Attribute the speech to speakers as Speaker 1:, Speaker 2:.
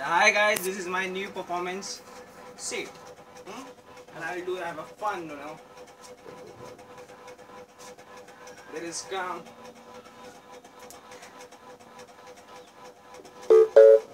Speaker 1: Hi guys, this is my new performance. See, and I have a fun, There is calm.